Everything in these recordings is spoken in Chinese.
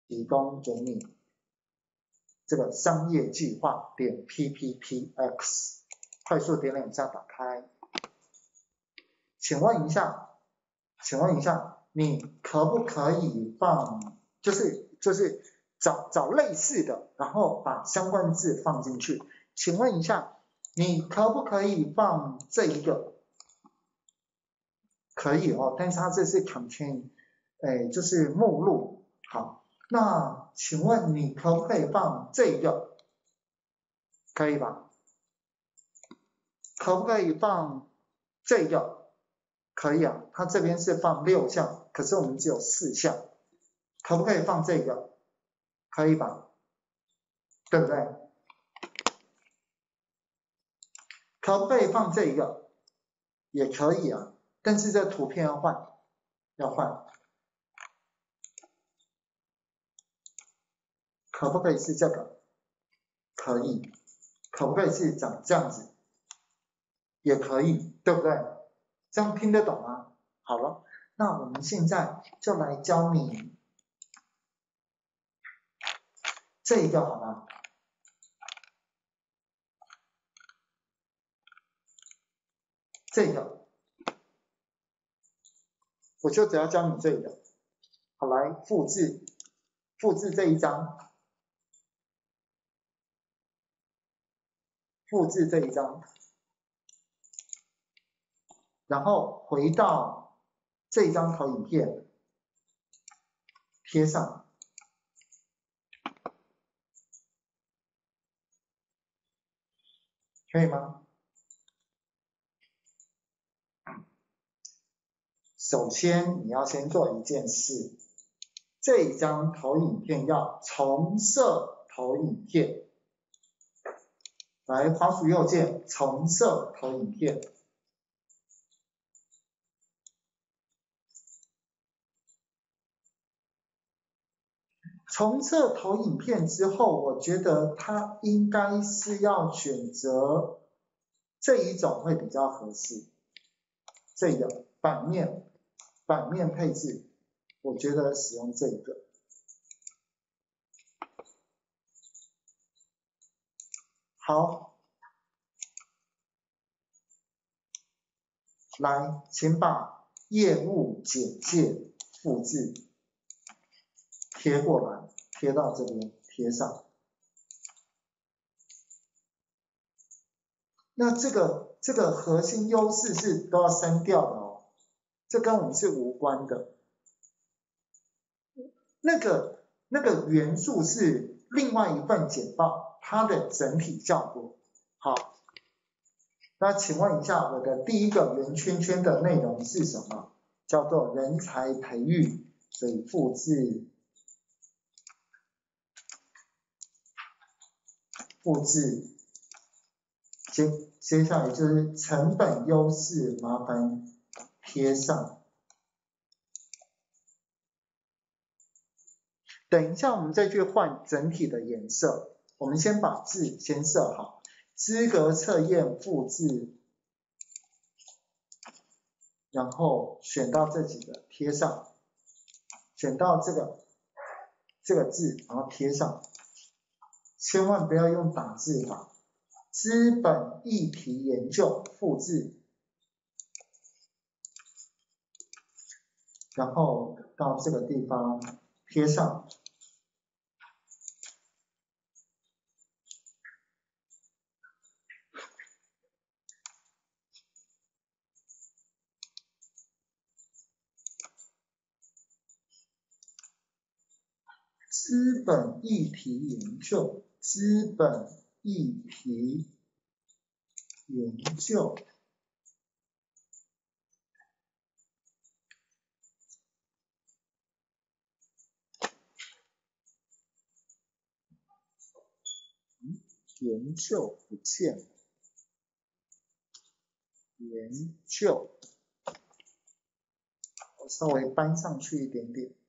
提供给你这个商业计划点 PPTX， 快速点两下打开。请问一下，你可不可以放，就是找类似的，然后把相关字放进去。请问一下，你可不可以放这一个？可以哦，但是它这是 contain， 就是目录。好，那请问你可不可以放这个？可以吧？可不可以放这个？可以啊，它这边是放6项，可是我们只有4项，可不可以放这个？可以吧？对不对？可不可以放这个？也可以啊，但是这图片要换。可不可以是这个？可以。可不可以是长这样子？也可以，对不对？这样听得懂吗？好了，那我们现在就来教你这一个好吗？这个，我就只要教你这个。好，来复制这一张，然后回到这一张投影片，贴上。可以吗？首先你要先做一件事，这一张投影片要重设投影片。来，滑鼠右键重设投影片。重设投影片之后，我觉得它应该是要选择这一种会比较合适。这个版面配置，我觉得使用这个。好，来，请把业务简介复制贴过来，贴到这边，贴上。那这个核心优势是都要删掉的哦，这跟我们是无关的。那个元素是另外一份简报，它的整体效果。好，那请问一下，我的第一个圆圈圈的内容是什么？叫做人才培育，所以复制，接下来就是成本优势，麻烦贴上。等一下我们再去换整体的颜色，我们先把字先设好，资格测验复制，然后选到这几个贴上，选到这个字，然后贴上，千万不要用打字法。资本议题研究复制，然后到这个地方贴上。资本议题研究，研究不见了，研究，我稍微搬上去一点点。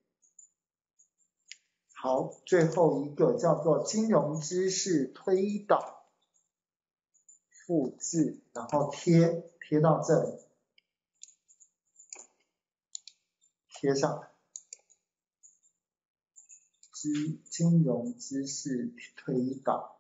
好，最后一个叫做金融知识推导，复制，然后贴到这里，贴上。 金融知识推导。